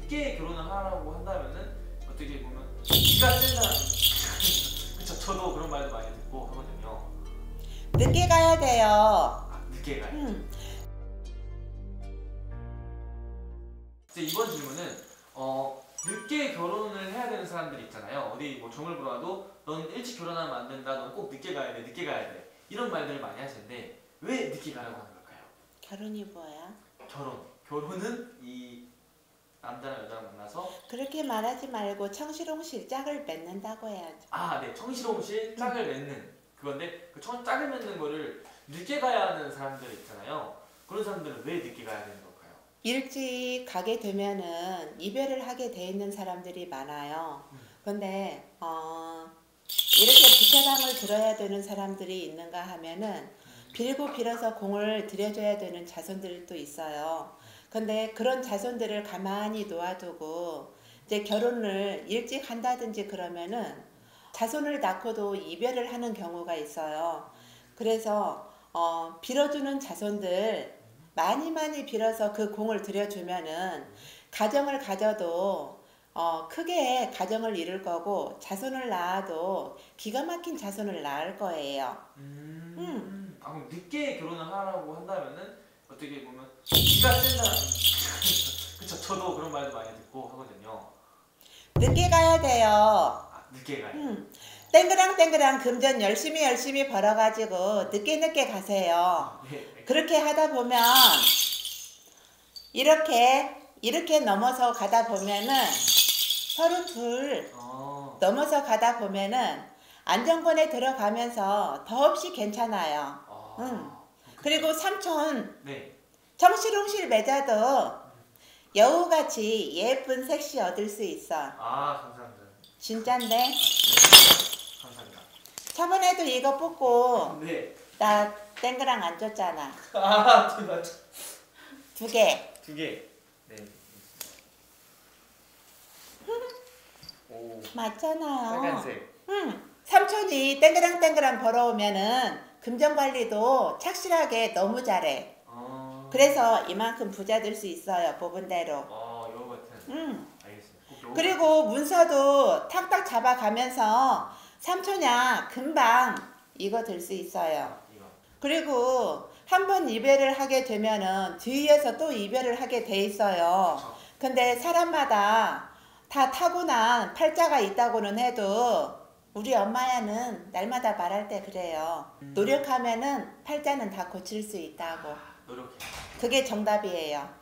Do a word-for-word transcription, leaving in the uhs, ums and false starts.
늦게 결혼을 하라고 한다면은 어떻게 보면 기가 센 사람. 그쵸, 저도 그런 말도 많이 듣고 하거든요. 늦게 가야 돼요. 아, 늦게 가요. 음. 이제 이번 질문은 어, 늦게 결혼을 해야 되는 사람들이 있잖아요. 어디 뭐 종을 보러 가도 넌 일찍 결혼하면 안 된다. 넌 꼭 늦게 가야 돼. 늦게 가야 돼. 이런 말들을 많이 하시는데 왜 늦게 가라고 하는 걸까요? 결혼이 뭐야? 결혼. 결혼은 이 남자랑 여자랑 만나서 그렇게 말하지 말고 청실홍실 짝을 맺는다고 해야죠. 아, 네. 청실홍실 짝을 맺는 그건데 그 청, 짝을 맺는 거를 늦게 가야 하는 사람들 있잖아요. 그런 사람들은 왜 늦게 가야 되는 걸까요? 일찍 가게 되면은 이별을 하게 돼 있는 사람들이 많아요. 근데 어, 이렇게 부채감을 들어야 되는 사람들이 있는가 하면은 빌고 빌어서 공을 들여줘야 되는 자손들도 있어요. 근데 그런 자손들을 가만히 놓아두고 이제 결혼을 일찍 한다든지 그러면은 자손을 낳고도 이별을 하는 경우가 있어요. 그래서 어, 빌어주는 자손들 많이 많이 빌어서 그 공을 들여주면은 가정을 가져도 어, 크게 가정을 이룰 거고 자손을 낳아도 기가 막힌 자손을 낳을 거예요. 음. 음. 아, 그럼 늦게 결혼을 하라고 한다면은 어떻게 보면 기가 센 사람. 그쵸, 저도 그런 말도 많이 듣고 하거든요. 늦게 가야 돼요. 아, 늦게 가요. 음. 땡그랑 땡그랑 금전 열심히 열심히 벌어가지고 늦게 늦게 가세요. 아, 네. 그렇게 하다 보면 이렇게 이렇게 넘어서 가다 보면은 서로 둘 어. 넘어서 가다 보면은 안정권에 들어가면서 더없이 괜찮아요. 아. 음. 그리고 삼촌 네. 청실홍실 맺어도 여우같이 예쁜 색시 얻을 수 있어. 아, 감사합니다. 진짠데? 아, 네. 감사합니다. 저번에도 이거 뽑고 네. 나 땡그랑 안 줬잖아. 아, 두 맞죠. 두 개. 두 개. 네. 오. 맞잖아요. 빨간색. 응. 삼촌이 땡그랑 땡그랑 벌어오면은 금전관리도 착실하게 너무 잘해. 어. 그래서 이만큼 부자 될 수 있어요. 뽑은 대로. 어, 요거 같은. 응. 알겠습니다. 꼭 요거 그리고 문서도 탁탁 잡아가면서 삼촌야 금방 이거 들 수 있어요. 같은. 이거. 그리고 한 번 이별을 하게 되면은 뒤이어서 또 이별을 하게 돼 있어요. 그쵸. 근데 사람마다 다 타고난 팔자가 있다고는 해도 우리 엄마야는 날마다 말할 때 그래요. 음. 노력하면은 팔자는 다 고칠 수 있다고. 노력해. 그게 정답이에요.